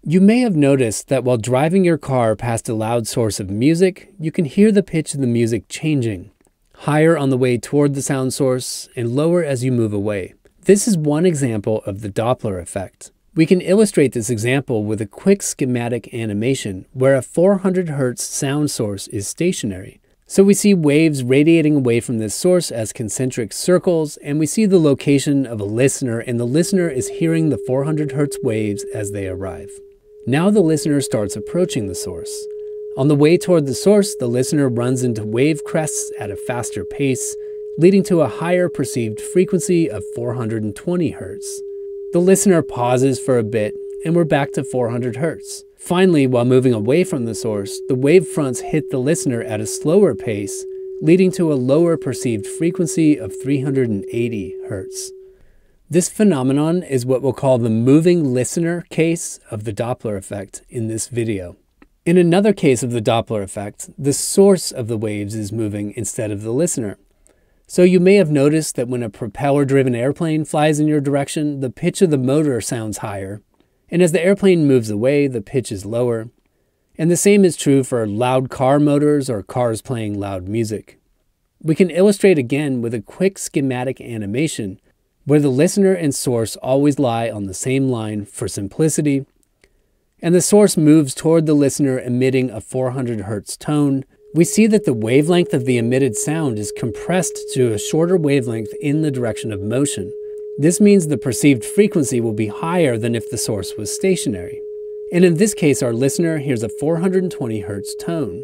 You may have noticed that while driving your car past a loud source of music, you can hear the pitch of the music changing, higher on the way toward the sound source and lower as you move away. This is one example of the Doppler effect. We can illustrate this example with a quick schematic animation where a 400 Hz sound source is stationary. So we see waves radiating away from this source as concentric circles, and we see the location of a listener, and the listener is hearing the 400 Hz waves as they arrive. Now the listener starts approaching the source. On the way toward the source, the listener runs into wave crests at a faster pace, leading to a higher perceived frequency of 420 Hz. The listener pauses for a bit, and we're back to 400 Hz. Finally, while moving away from the source, the wave fronts hit the listener at a slower pace, leading to a lower perceived frequency of 380 Hz. This phenomenon is what we'll call the moving listener case of the Doppler effect in this video. In another case of the Doppler effect, the source of the waves is moving instead of the listener. So you may have noticed that when a propeller-driven airplane flies in your direction, the pitch of the motor sounds higher, and as the airplane moves away, the pitch is lower. And the same is true for loud car motors or cars playing loud music. We can illustrate again with a quick schematic animation where the listener and source always lie on the same line for simplicity, and the source moves toward the listener emitting a 400 Hz tone. We see that the wavelength of the emitted sound is compressed to a shorter wavelength in the direction of motion. This means the perceived frequency will be higher than if the source was stationary. And in this case, our listener hears a 420 Hz tone.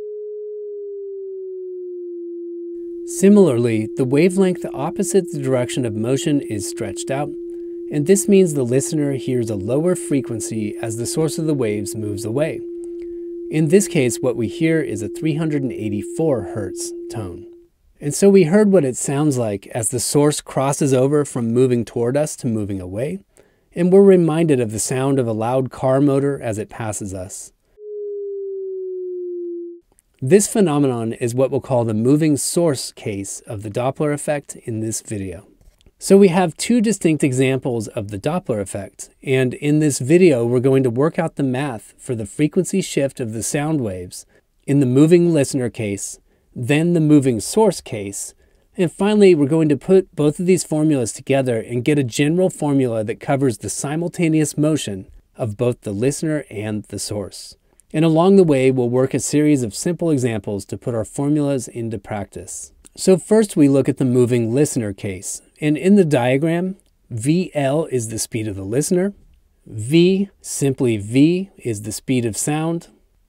Similarly, the wavelength opposite the direction of motion is stretched out, and this means the listener hears a lower frequency as the source of the waves moves away. In this case, what we hear is a 384 Hz tone. And so we heard what it sounds like as the source crosses over from moving toward us to moving away, and we're reminded of the sound of a loud car motor as it passes us. This phenomenon is what we'll call the moving source case of the Doppler effect in this video. So we have two distinct examples of the Doppler effect, and in this video we're going to work out the math for the frequency shift of the sound waves in the moving listener case, then the moving source case, and finally we're going to put both of these formulas together and get a general formula that covers the simultaneous motion of both the listener and the source. And along the way we'll work a series of simple examples to put our formulas into practice. So first we look at the moving listener case. And in the diagram, VL is the speed of the listener, V, simply V, is the speed of sound,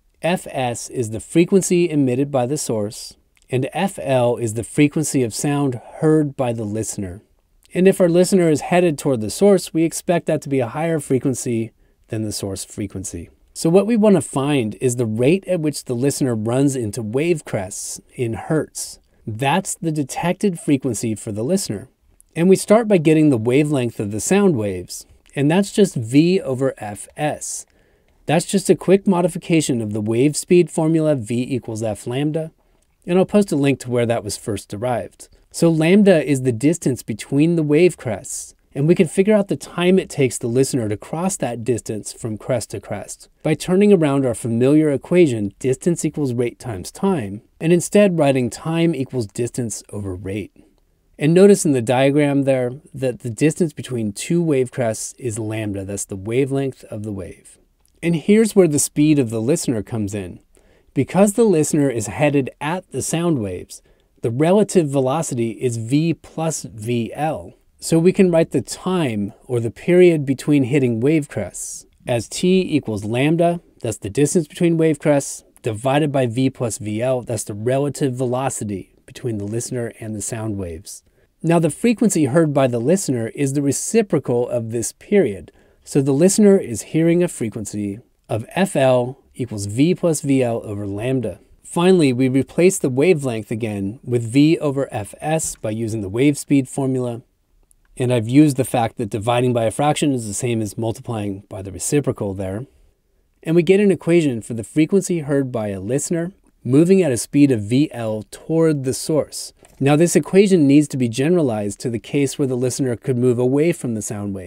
Fs is the frequency emitted by the source, and FL is the frequency of sound heard by the listener. And if our listener is headed toward the source, we expect that to be a higher frequency than the source frequency. So what we want to find is the rate at which the listener runs into wave crests in hertz. That's the detected frequency for the listener. And we start by getting the wavelength of the sound waves, and that's just V over Fs. That's just a quick modification of the wave speed formula V equals F lambda, and I'll post a link to where that was first derived. So lambda is the distance between the wave crests, and we can figure out the time it takes the listener to cross that distance from crest to crest by turning around our familiar equation distance equals rate times time, and instead writing time equals distance over rate. And notice in the diagram there that the distance between two wave crests is lambda. That's the wavelength of the wave. And here's where the speed of the listener comes in. Because the listener is headed at the sound waves, the relative velocity is V plus VL. So we can write the time, or the period between hitting wave crests, as t equals lambda, that's the distance between wave crests, divided by V plus VL, that's the relative velocity between the listener and the sound waves. Now the frequency heard by the listener is the reciprocal of this period. So the listener is hearing a frequency of FL equals V plus VL over lambda. Finally, we replace the wavelength again with V over Fs by using the wave speed formula. And I've used the fact that dividing by a fraction is the same as multiplying by the reciprocal there. And we get an equation for the frequency heard by a listener moving at a speed of VL toward the source. Now this equation needs to be generalized to the case where the listener could move away from the sound waves.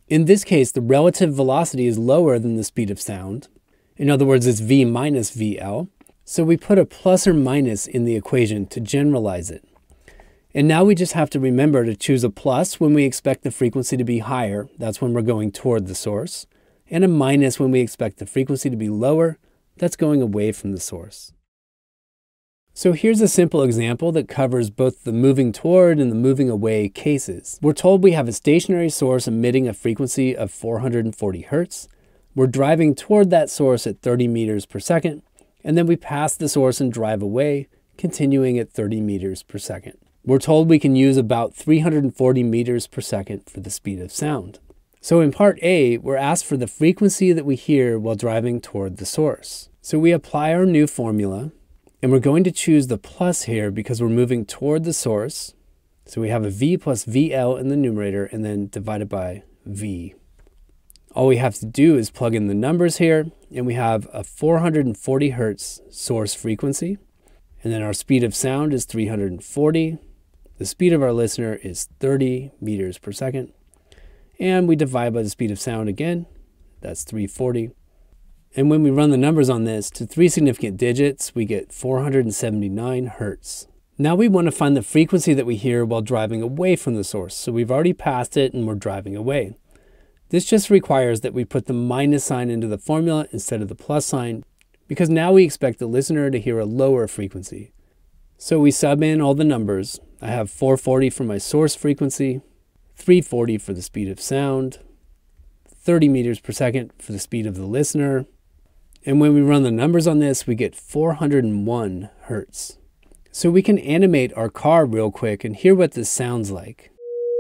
In this case, the relative velocity is lower than the speed of sound. In other words, it's v minus vl. So we put a plus or minus in the equation to generalize it. And now we just have to remember to choose a plus when we expect the frequency to be higher. That's when we're going toward the source. And a minus when we expect the frequency to be lower. That's going away from the source. So here's a simple example that covers both the moving toward and the moving away cases. We're told we have a stationary source emitting a frequency of 440 Hertz. We're driving toward that source at 30 meters per second. And then we pass the source and drive away, continuing at 30 meters per second. We're told we can use about 340 meters per second for the speed of sound. So in part A, we're asked for the frequency that we hear while driving toward the source. So we apply our new formula, and we're going to choose the plus here because we're moving toward the source. So we have a V plus VL in the numerator and then divided by V. All we have to do is plug in the numbers here, and we have a 440 Hertz source frequency. And then our speed of sound is 340. The speed of our listener is 30 meters per second. And we divide by the speed of sound again. That's 340. And when we run the numbers on this to 3 significant digits, we get 479 Hertz. Now we want to find the frequency that we hear while driving away from the source. So we've already passed it and we're driving away. This just requires that we put the minus sign into the formula instead of the plus sign, because now we expect the listener to hear a lower frequency. So we sub in all the numbers. I have 440 for my source frequency, 340 for the speed of sound, 30 meters per second for the speed of the listener. And when we run the numbers on this, we get 401 Hertz. So we can animate our car real quick and hear what this sounds like.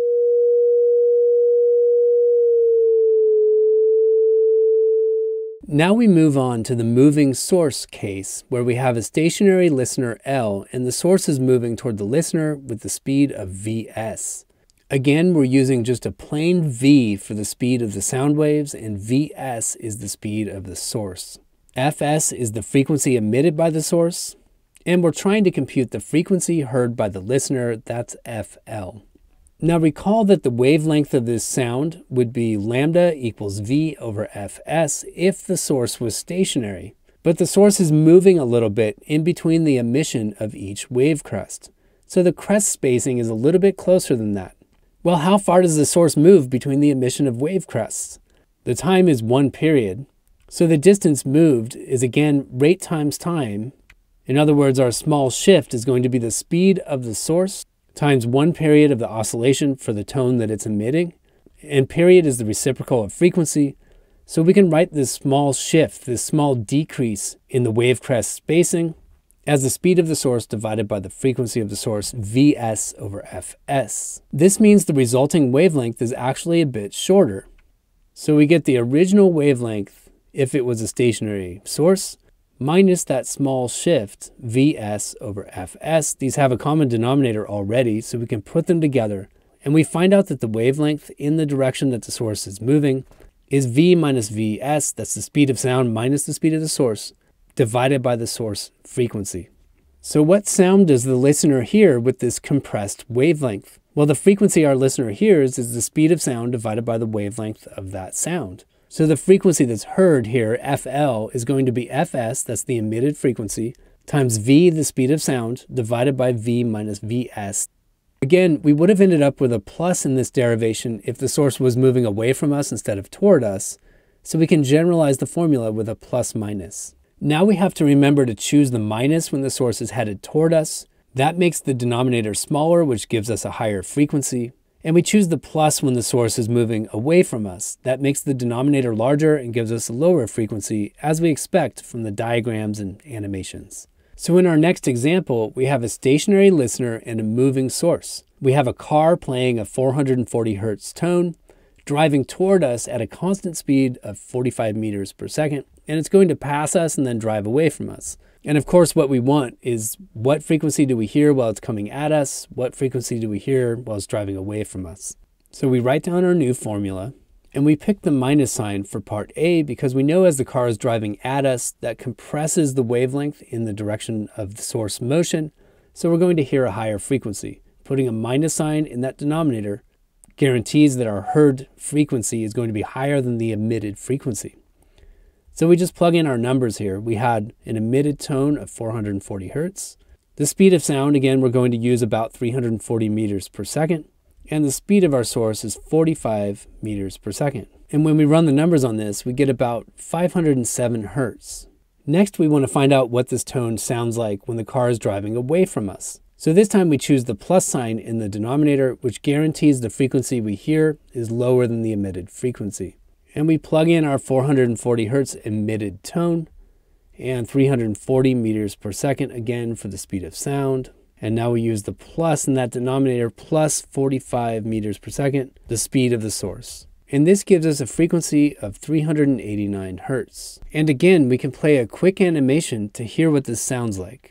Now we move on to the moving source case, where we have a stationary listener L and the source is moving toward the listener with the speed of Vs. Again, we're using just a plain V for the speed of the sound waves, and Vs is the speed of the source. Fs is the frequency emitted by the source, and we're trying to compute the frequency heard by the listener, that's FL. Now recall that the wavelength of this sound would be lambda equals V over Fs if the source was stationary. But the source is moving a little bit in between the emission of each wave crest. So the crest spacing is a little bit closer than that. Well, how far does the source move between the emission of wave crests? The time is 1 period. So the distance moved is again rate times time. In other words, our small shift is going to be the speed of the source times 1 period of the oscillation for the tone that it's emitting. And period is the reciprocal of frequency. So we can write this small shift, this small decrease in the wave crest spacing as the speed of the source divided by the frequency of the source, Vs over Fs. This means the resulting wavelength is actually a bit shorter. So we get the original wavelength if it was a stationary source, minus that small shift, Vs over Fs. These have a common denominator already, so we can put them together. And we find out that the wavelength in the direction that the source is moving is V minus Vs, that's the speed of sound minus the speed of the source, divided by the source frequency. So what sound does the listener hear with this compressed wavelength? Well, the frequency our listener hears is the speed of sound divided by the wavelength of that sound. So the frequency that's heard here, FL, is going to be Fs, that's the emitted frequency, times V, the speed of sound, divided by V minus Vs. Again, we would have ended up with a plus in this derivation if the source was moving away from us instead of toward us, so we can generalize the formula with a plus minus. Now we have to remember to choose the minus when the source is headed toward us. That makes the denominator smaller, which gives us a higher frequency. And we choose the plus when the source is moving away from us. That makes the denominator larger and gives us a lower frequency, as we expect from the diagrams and animations. So in our next example, we have a stationary listener and a moving source. We have a car playing a 440 Hertz tone, driving toward us at a constant speed of 45 meters per second, and it's going to pass us and then drive away from us. And of course, what we want is what frequency do we hear while it's coming at us? What frequency do we hear while it's driving away from us? So we write down our new formula, and we pick the minus sign for part A because we know as the car is driving at us, that compresses the wavelength in the direction of the source motion. So we're going to hear a higher frequency. Putting a minus sign in that denominator guarantees that our heard frequency is going to be higher than the emitted frequency. So we just plug in our numbers here. We had an emitted tone of 440 hertz. The speed of sound, again, we're going to use about 340 meters per second. And the speed of our source is 45 meters per second. And when we run the numbers on this, we get about 507 hertz. Next, we want to find out what this tone sounds like when the car is driving away from us. So this time we choose the plus sign in the denominator, which guarantees the frequency we hear is lower than the emitted frequency. And we plug in our 440 hertz emitted tone and 340 meters per second again for the speed of sound. And now we use the plus in that denominator, plus 45 meters per second, the speed of the source. And this gives us a frequency of 389 hertz. And again, we can play a quick animation to hear what this sounds like.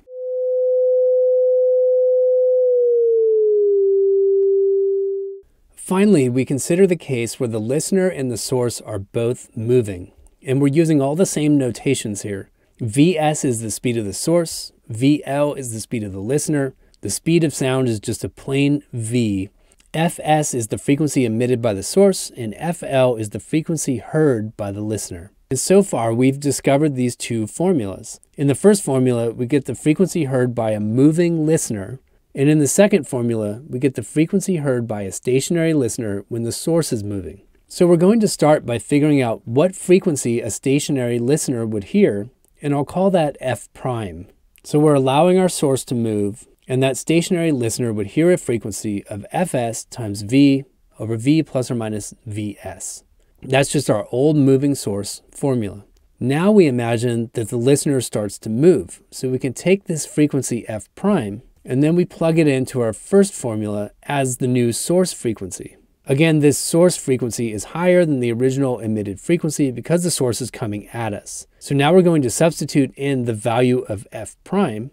Finally, we consider the case where the listener and the source are both moving. And we're using all the same notations here. Vs is the speed of the source, Vl is the speed of the listener, the speed of sound is just a plain V, Fs is the frequency emitted by the source, and Fl is the frequency heard by the listener. And so far, we've discovered these two formulas. In the first formula, we get the frequency heard by a moving listener, and in the second formula, we get the frequency heard by a stationary listener when the source is moving. So we're going to start by figuring out what frequency a stationary listener would hear, and I'll call that f prime. So we're allowing our source to move, and that stationary listener would hear a frequency of fs times v over v plus or minus vs. That's just our old moving source formula. Now we imagine that the listener starts to move, so we can take this frequency f prime, and then we plug it into our first formula as the new source frequency. Again, this source frequency is higher than the original emitted frequency because the source is coming at us. So now we're going to substitute in the value of f prime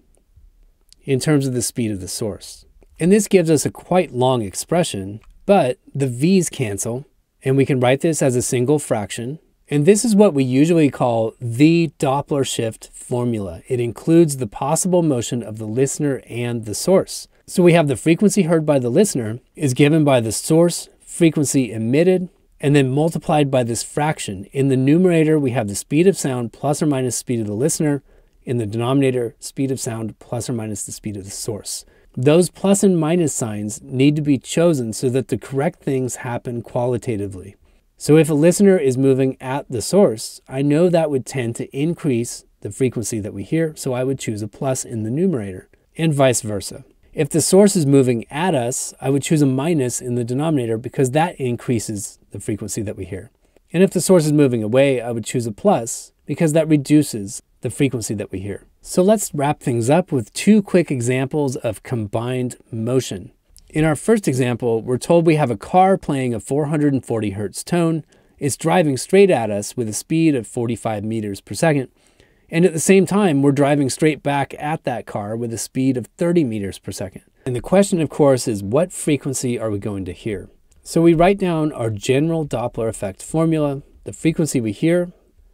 in terms of the speed of the source. And this gives us a quite long expression, but the v's cancel, and we can write this as a single fraction. And this is what we usually call the Doppler shift formula. It includes the possible motion of the listener and the source. So we have the frequency heard by the listener is given by the source frequency emitted and then multiplied by this fraction. In the numerator, we have the speed of sound plus or minus speed of the listener. In the denominator, speed of sound plus or minus the speed of the source. Those plus and minus signs need to be chosen so that the correct things happen qualitatively. So if a listener is moving at the source, I know that would tend to increase the frequency that we hear, so I would choose a plus in the numerator, and vice versa. If the source is moving at us, I would choose a minus in the denominator because that increases the frequency that we hear. And if the source is moving away, I would choose a plus because that reduces the frequency that we hear. So let's wrap things up with two quick examples of combined motion. In our first example, we're told we have a car playing a 440 hertz tone. It's driving straight at us with a speed of 45 meters per second. And at the same time, we're driving straight back at that car with a speed of 30 meters per second. And the question, of course, is what frequency are we going to hear? So we write down our general Doppler effect formula. The frequency we hear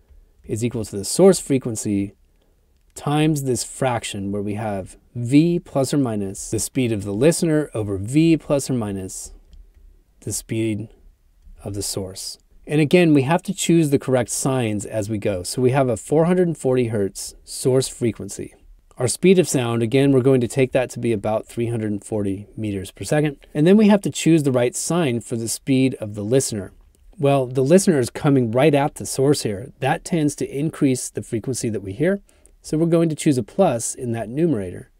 is equal to the source frequency times this fraction where we have v plus or minus the speed of the listener over v plus or minus the speed of the source. And again, we have to choose the correct signs as we go. So we have a 440 hertz source frequency. Our speed of sound, again, we're going to take that to be about 340 meters per second. And then we have to choose the right sign for the speed of the listener. Well, the listener is coming right at the source here. That tends to increase the frequency that we hear. So we're going to choose a plus in that numerator,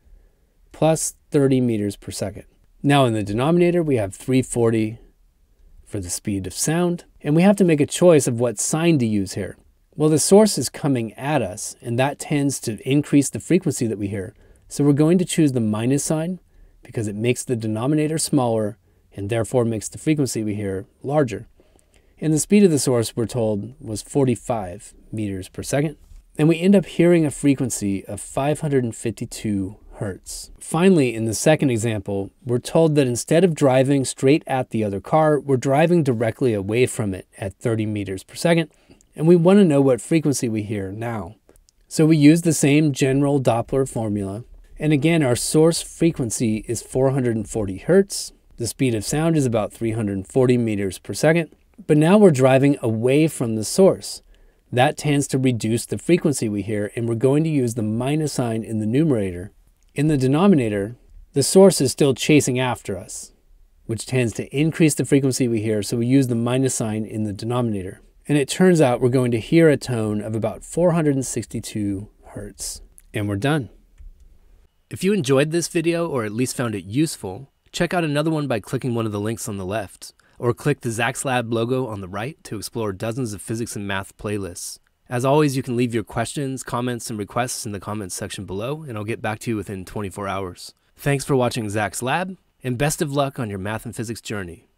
plus 30 meters per second. Now in the denominator, we have 340 for the speed of sound. And we have to make a choice of what sign to use here. Well, the source is coming at us, and that tends to increase the frequency that we hear. So we're going to choose the minus sign because it makes the denominator smaller and therefore makes the frequency we hear larger. And the speed of the source, we're told, was 45 meters per second. And we end up hearing a frequency of 552 hertz. Finally, in the second example, we're told that instead of driving straight at the other car, we're driving directly away from it at 30 meters per second. And we want to know what frequency we hear now. So we use the same general Doppler formula. And again, our source frequency is 440 hertz. The speed of sound is about 340 meters per second. But now we're driving away from the source. That tends to reduce the frequency we hear, and we're going to use the minus sign in the numerator. In the denominator, the source is still chasing after us, which tends to increase the frequency we hear, so we use the minus sign in the denominator. And it turns out we're going to hear a tone of about 462 hertz. And we're done. If you enjoyed this video, or at least found it useful, check out another one by clicking one of the links on the left, or click the Zach's Lab logo on the right to explore dozens of physics and math playlists. As always, you can leave your questions, comments, and requests in the comments section below, and I'll get back to you within 24 hours. Thanks for watching Zach's Lab, and best of luck on your math and physics journey.